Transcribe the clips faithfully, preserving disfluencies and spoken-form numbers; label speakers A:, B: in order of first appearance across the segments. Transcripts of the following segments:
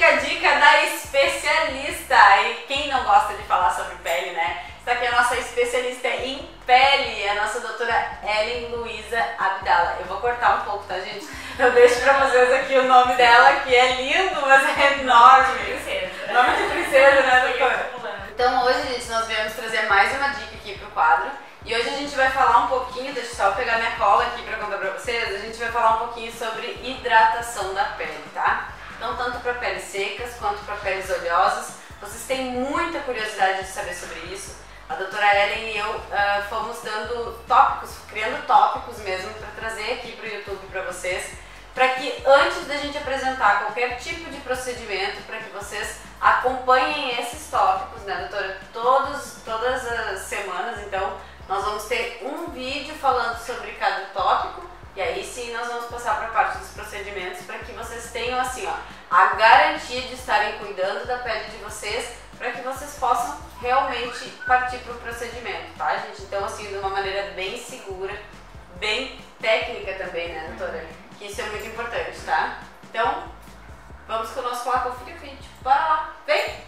A: fica a dica da especialista. E quem não gosta de falar sobre pele, né? Está aqui a nossa especialista em pele, a nossa doutora Ellen Luiza Abdala. Eu vou cortar um pouco, tá, gente? Eu deixo pra vocês aqui o nome dela, que é lindo, mas é enorme.
B: Princesa.
A: Nome de princesa, né, doutora? Então hoje, gente, nós viemos trazer mais uma dica aqui pro quadro. E hoje a gente vai falar um pouquinho, deixa eu só pegar minha cola aqui pra contar pra vocês, a gente vai falar um pouquinho sobre hidratação da pele, tá? Então, tanto para peles secas quanto para peles oleosas, vocês têm muita curiosidade de saber sobre isso. A doutora Ellen e eu uh, fomos dando tópicos, criando tópicos mesmo para trazer aqui para o YouTube para vocês, para que antes da gente apresentar qualquer tipo de procedimento, para que vocês acompanhem esses tópicos, né, doutora? Todos, todas as semanas, então, nós vamos ter um vídeo falando sobre cada tópico e aí sim nós vamos passar para a parte dos procedimentos para que vocês tenham assim, ó, a garantia de estarem cuidando da pele de vocês, para que vocês possam realmente partir para o procedimento, tá, gente? Então, assim, de uma maneira bem segura, bem técnica também, né, doutora? Que isso é muito importante, tá? Então, vamos com o nosso Fala Confira Vídeo. Bora lá, vem!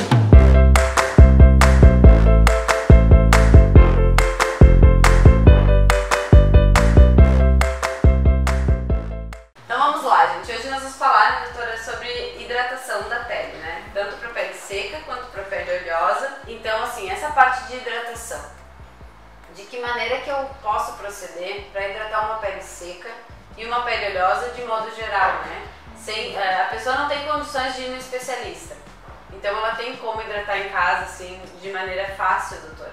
A: Então vamos lá, gente. Hoje nós vamos falar, né, doutora, sobre hidratação da pele, né? Tanto para pele seca quanto para pele oleosa. Então, assim, essa parte de hidratação. De que maneira que eu posso proceder para hidratar uma pele seca e uma pele oleosa de modo geral, né? Sem, a pessoa não tem condições de ir no especialista. Então ela tem como hidratar em casa, assim, de maneira fácil, doutora?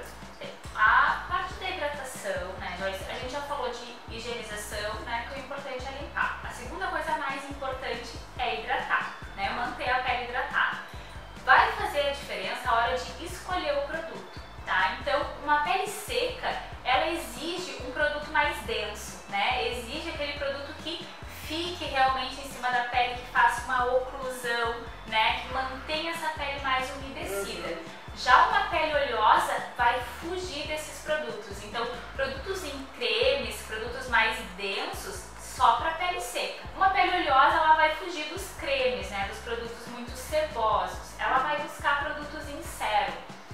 B: A parte da hidratação, né, Joyce, a gente já falou de higienização, né, que o importante é limpar. A segunda coisa mais importante é hidratar, né, manter a pele hidratada. Vai fazer a diferença a hora de escolher o produto, tá? Então, uma pele seca, ela exige um produto mais denso, né, exige aquele produto que fique realmente em cima da pele, que faça uma oclusão, né, que mantenha essa pele mais umedecida. Uhum. Já uma pele oleosa vai fugir desses produtos, então produtos em cremes, produtos mais densos, só para pele seca. Uma pele oleosa, ela vai fugir dos cremes, né, dos produtos muito sebosos, ela vai buscar produtos em sérum.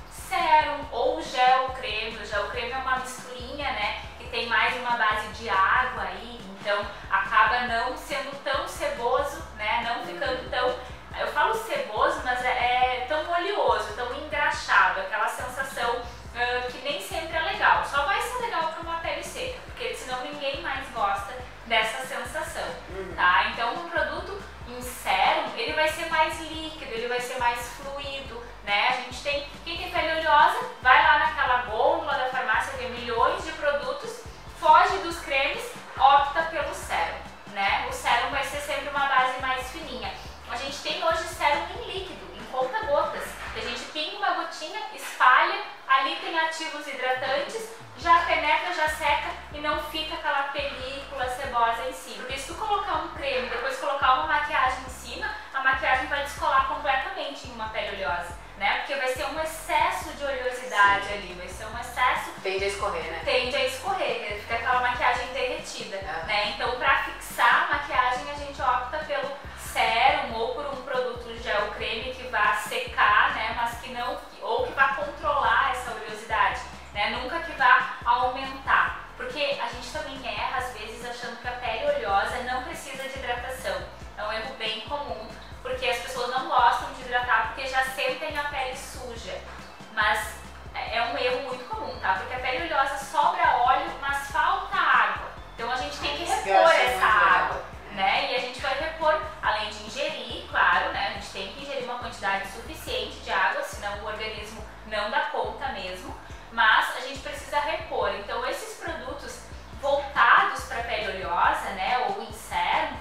B: Sérum ou gel creme, o gel creme é uma misturinha, né, que tem mais uma base de água aí, então acaba não sendo tão ceboso, né, não ficando tão... Eu falo ceboso, mas é, é tão oleoso, tão engraxado, aquela sensação uh, que nem sempre é legal. Só vai ser legal para uma pele seca, porque senão ninguém mais gosta dessa sensação, uhum. Tá? Então, um produto em sérum, ele vai ser mais líquido, ele vai ser mais fluido, né? A gente tem, quem tem pele oleosa, vai lá naquela gôndola da farmácia, tem milhões de produtos, foge dos cremes, opta pelo sérum, né? O sérum vai ser sempre uma base mais fininha. A gente tem hoje sérum em líquido, em conta-gotas. A gente pinga uma gotinha, espalha, ali tem ativos hidratantes, já penetra, já seca e não fica aquela película cebosa em cima. Porque se tu colocar um creme e depois colocar uma maquiagem em cima, a maquiagem vai descolar completamente em uma pele oleosa, né? Porque vai ser um excesso de oleosidade. Sim. Ali, vai ser um excesso...
A: Tende a escorrer, né?
B: Tende a escorrer, fica aquela maquiagem derretida, é. Né? Então, para fixar a maquiagem, a gente opta pelo sérum ou por um produto gel creme que vá secar, né, mas que não, ou que vá controlar essa oleosidade, né, nunca que vá aumentar, porque a gente também erra às vezes achando que a pele oleosa não precisa de hidratação. É um erro bem comum, porque as pessoas não gostam de hidratar porque já sentem a pele suja, mas é um erro muito comum, tá, porque a pele oleosa sobra óleo, mas falta água, então a gente tem que repor essa água. Né? E a gente vai repor, além de ingerir, claro, né? A gente tem que ingerir uma quantidade suficiente de água, senão o organismo não dá conta mesmo, mas a gente precisa repor. Então, esses produtos voltados para a pele oleosa, né? Ou em sérum,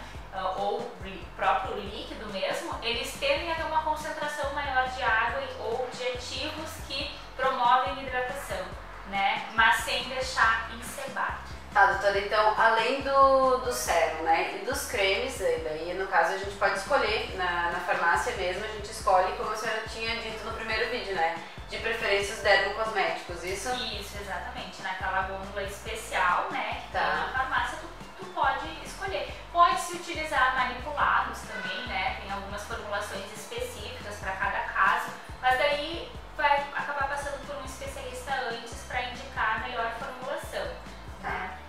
B: ou próprio líquido mesmo, eles tendem a ter uma concentração maior de água ou de ativos que promovem hidratação, né? Mas sem deixar encebado.
A: Tá, doutora, então, além do, do sérum, né, e dos cremes, daí no caso a gente pode escolher, na, na farmácia mesmo, a gente escolhe, como a senhora tinha dito no primeiro vídeo, né, de preferência os dermocosméticos, isso?
B: Isso, exatamente, naquela gôndola especial, né, que tá. Tem na farmácia, tu, tu pode escolher. Pode-se utilizar manipulados também, né, tem algumas formulações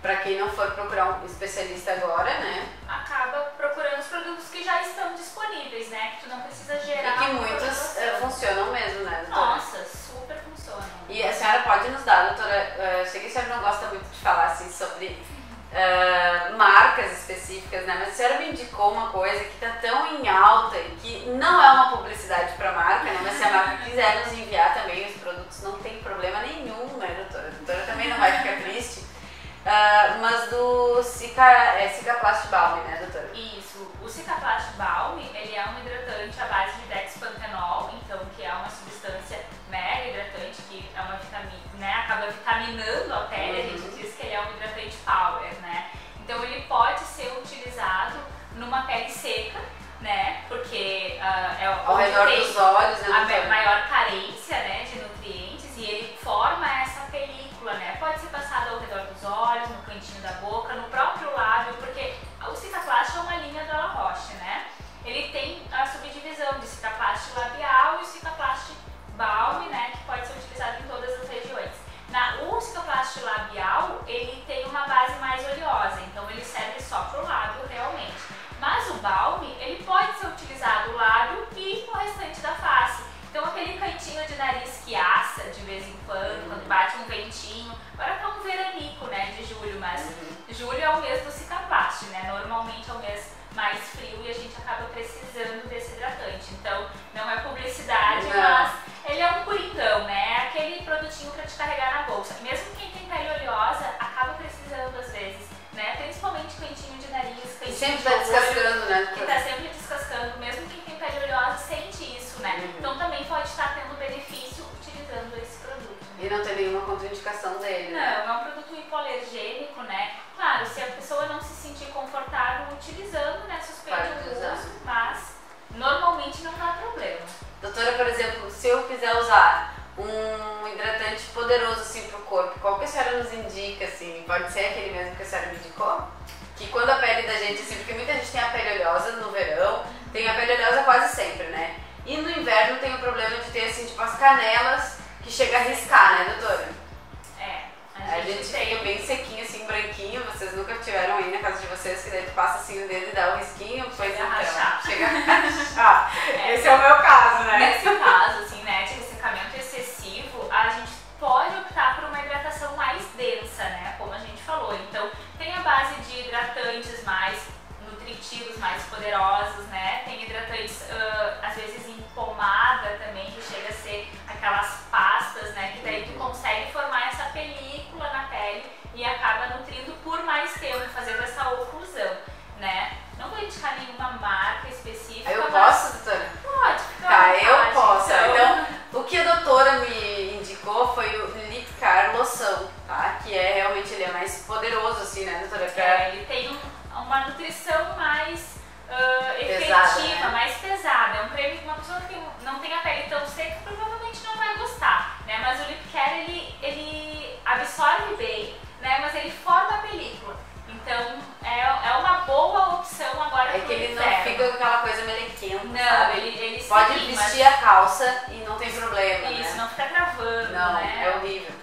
A: para quem não for procurar um especialista agora, né?
B: Acaba procurando os produtos que já estão disponíveis, né? Que tu não precisa gerar.
A: E que muitos uh, funcionam mesmo, né, doutora?
B: Nossa, super funcionam.
A: E a senhora pode nos dar, doutora, uh, eu sei que a senhora não gosta muito de falar assim sobre uh, marcas específicas, né? Mas a senhora me indicou uma coisa que está tão em alta e que não é uma publicidade para a marca, né? Mas se a marca quiser nos enviar também os produtos, não tem problema nenhum, né, doutora? A doutora também não vai ficar triste. Uh, mas do Cica, é, Cicaplast Balm, né, doutora?
B: Isso. O Cicaplast Balm, ele é um hidratante à base de dexpantenol, então que é uma substância mega hidratante que é uma vitamina, né, acaba vitaminando a pele, uhum. A gente diz que ele é um hidratante power, né? Então ele pode ser utilizado numa pele seca, né? Porque uh, é
A: ao redor dos olhos, né,
B: a maior carência, né, de nutrientes, e ele forma essa película, né? Pode ser passado ao redor dos olhos, no cantinho da boca, no próprio lábio, porque o Cicaplast é uma linha da La Roche, né? Ele tem a subdivisão de Cicaplast labial e o Cicaplast Balm, né? Que pode ser utilizado em todas as regiões. Na, o Cicaplast labial, ele tem uma base mais oleosa, então ele serve só para o lábio realmente. Mas o Balm, ele pode ser utilizado no lábio e no restante da face. Então aquele cantinho de nariz que assa de vez em quando, quando bate um ventinho. Agora tá um veranico, né, de julho, mas uhum. Julho é o mês do Cicaplast, né? Normalmente é o mês mais frio e a gente acaba precisando desse hidratante. Então não é publicidade, não. Mas ele é um coringão, né? É aquele produtinho para te carregar na bolsa. Mesmo quem tem pele oleosa acaba precisando às vezes, né? Principalmente cantinho de nariz, cantinho
A: sempre
B: de
A: tá descascando, né?
B: Que tá sempre descascando, mesmo quem tem pele oleosa sente isso, né? Uhum. Então também pode estar tendo benefício utilizando esse produto.
A: E não tem nenhuma contraindicação dele, né?
B: Não, é um produto hipoalergênico, né? Claro, se a pessoa não se sentir confortável utilizando, né? Suspeite o uso, mas normalmente não dá problema.
A: Doutora, por exemplo, se eu quiser usar um hidratante poderoso assim pro corpo, qual que a senhora nos indica, assim? Pode ser aquele mesmo que a senhora me indicou? Que quando a pele da gente, assim, porque muita gente tem a pele oleosa no verão, tem a pele oleosa quase sempre, né? E no inverno tem o problema de ter, assim, tipo, as canelas que chega a riscar, né, doutora?
B: É.
A: A gente, a gente fica bem sequinho, assim, branquinho. Vocês nunca tiveram aí na casa de vocês que daí tu passa assim o dedo e dá um risquinho? Pois
B: chega
A: então,
B: a rachar.
A: Chega a rachar. É, esse é o meu caso, né?
B: Nesse caso, assim, né, de ressecamento excessivo, a gente pode optar por uma hidratação mais densa, né, como a gente falou. Então, tem a base de hidratantes mais nutritivos, mais poderosos, né, tem hidratantes, uh, às vezes em pomada também, que chega a ser aquelas pastas, né, que daí tu consegue formar essa película na pele e acaba nutrindo por mais tempo, fazendo essa oclusão, né. Não vou indicar nenhuma marca específica.
A: Eu posso, doutora?
B: Pode, fica
A: Tá,
B: à
A: eu
B: vontade,
A: posso.
B: Então,
A: então, o que a doutora me indicou foi o Lipcar Loção, tá? Que é realmente, ele é mais poderoso, assim, né, doutora? Pra...
B: É, ele tem um, uma nutrição mais uh,
A: pesada,
B: efetiva,
A: né?
B: mais pesada. É um creme que uma pessoa que não tem a pele tão seca provavelmente não vai gostar, né? Mas o Lip Care, ele, ele absorve bem, né? Mas ele forma a película. Então, é, é uma boa opção agora.
A: É que ele não fica com aquela coisa melequenta,
B: não,
A: sabe?
B: Ele, ele
A: pode
B: sim,
A: vestir
B: mas...
A: a calça e não tem problema,
B: Isso,
A: né?
B: não fica travando,
A: Não,
B: né?
A: é horrível.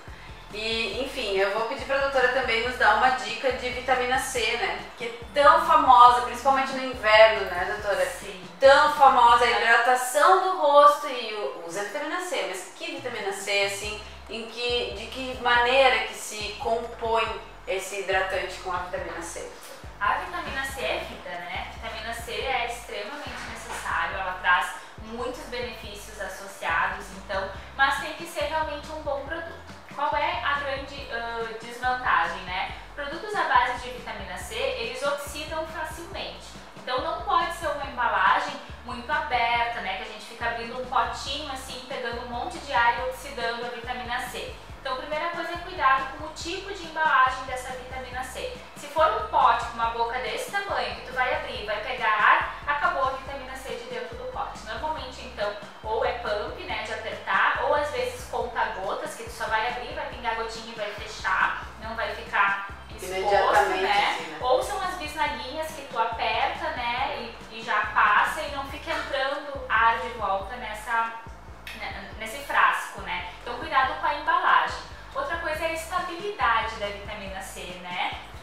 A: E, enfim, eu vou pedir pra doutora também nos dar uma dica de vitamina C, né? Que é tão famosa, principalmente no inverno, né, doutora?
B: Sim.
A: Tão famosa a hidratação do rosto e usa vitamina C. Mas que vitamina C, assim, em que, de que maneira que se compõe esse hidratante com a vitamina C?
B: A vitamina C é vida, né? A vitamina C é extremamente necessário, ela traz muitos benefícios associados, então, mas tem que ser realmente um bom produto. Qual é a grande uh, desvantagem, né? Produtos à base de vitamina C, eles oxidam facilmente. Então não pode ser uma embalagem muito aberta, né? Que a gente fica abrindo um potinho assim, pegando um monte de ar e oxidando a vitamina C. Então a primeira coisa é cuidado com o tipo de embalagem dessa vitamina C. Se for um pote com uma boca desse tamanho, que tu vai abrir, vai pegar ar, acabou a vitamina C de dentro do pote. Normalmente, então, ou é pump, né, de apertar, ou às vezes conta-gotas, que tu só vai abrir, vai pingar gotinha e vai fechar, não vai ficar exposto, né?
A: Assim, né?
B: Ou são as bisnaguinhas que tu aperta, né, e, e já passa e não fica entrando ar de volta nessa, nesse frasco, né? Então, cuidado com a embalagem. Outra coisa é a estabilidade da vitamina C, né?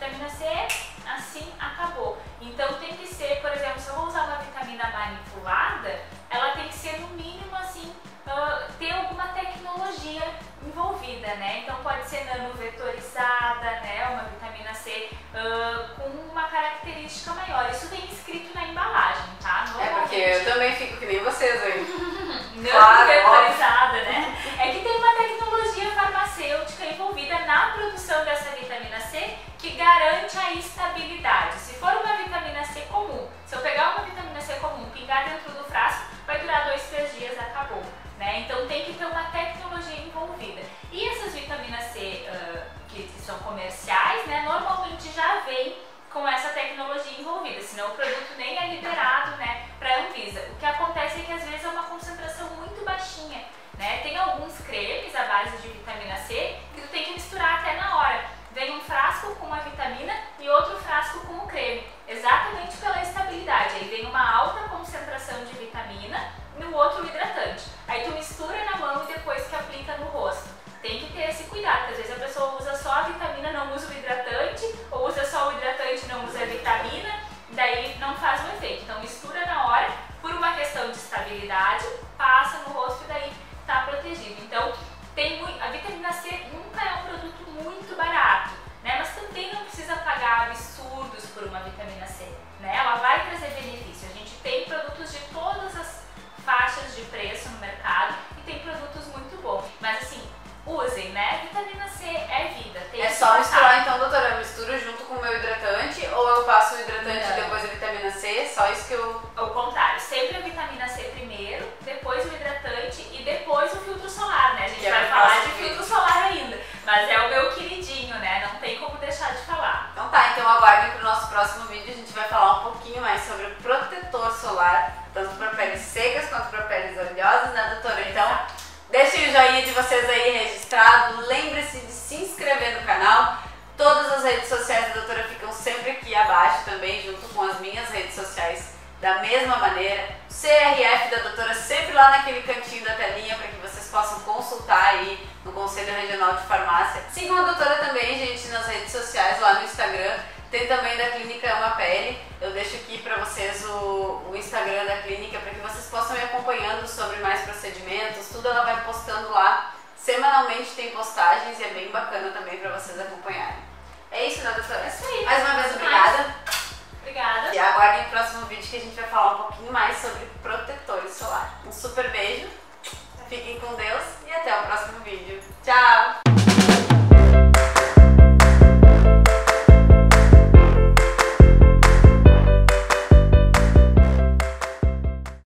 B: uh, com uma característica maior. Isso vem escrito na embalagem, tá?
A: É porque eu também fico que nem vocês aí.
B: Não
A: Claro,
B: mentalizada, né? É que tem uma tecnologia farmacêutica envolvida na produção dessa vitamina C que garante a estabilidade. Se for uma vitamina C comum, se eu pegar uma vitamina C comum, pingar dentro do frasco, vai durar dois, três dias, acabou. Né? Então tem que ter uma tecnologia envolvida. E essas vitaminas C uh, que são comerciais, né, normalmente já vem com essa tecnologia envolvida, senão o produto nem é liberado, né, para a Anvisa. O que acontece é que às vezes é uma concentração muito baixinha, né? Tem alguns cremes à base de vitamina C que tu tem que misturar até na hora. Vem um frasco com a vitamina e outro frasco com o creme, exatamente pela estabilidade. Aí vem uma alta concentração de vitamina e o outro hidratante. Aí tu mistura na mão e depois que aplica no rosto. Tem que ter esse cuidado, porque às vezes a pessoa usa só a vitamina, não usa o hidratante, ou usa só o hidratante e não usa a vitamina, daí não faz o efeito. Então mistura na hora, por uma questão de estabilidade, passa no rosto e daí tá protegido. Então tem muito, a vitamina C nunca é um produto muito barato, né? Mas também não precisa pagar absurdos por uma vitamina C, né? Ela vai trazer benefício. A gente tem produtos de todas as faixas de preço no mercado e tem produtos muito bons. Mas assim, usem, né? Vitamina C é vida. Tem
A: é só misturar então, doutora? Eu misturo junto com o meu hidratante ou eu passo o hidratante e depois a vitamina C? Só isso que eu...
B: Ao contrário, sempre a vitamina C primeiro, depois o hidratante e depois o filtro solar, né? A gente
A: que
B: vai
A: é
B: falar de filtro solar ainda, mas é o meu queridinho, né? Não tem como deixar de falar.
A: Então tá, então aguardem pro nosso próximo vídeo, a gente vai falar um pouquinho mais sobre o protetor solar, tanto para peles secas quanto para peles oleosas, né, doutora? Então, deixem o joinha de vocês aí registrado, lembre-se de se inscrever no canal. Todas as redes sociais da doutora ficam sempre aqui abaixo também, junto com as minhas redes sociais da mesma maneira. O C R F da doutora sempre lá naquele cantinho da telinha para que vocês possam consultar aí no Conselho Regional de Farmácia. Sigam a doutora também, gente, nas redes sociais, lá no Instagram. Tem também da Clínica Ama Pele. Eu deixo aqui para vocês o, o Instagram da clínica para que vocês possam ir acompanhando sobre mais procedimentos. Tudo ela vai postando lá. Semanalmente tem postagens e é bem bacana também para vocês acompanharem. É isso, né, doutora?
B: É isso aí.
A: Mais uma vez, obrigada.
B: Obrigada.
A: E aguardem o próximo vídeo que a gente vai falar um pouquinho mais sobre protetores solar. Um super beijo. Fiquem com Deus.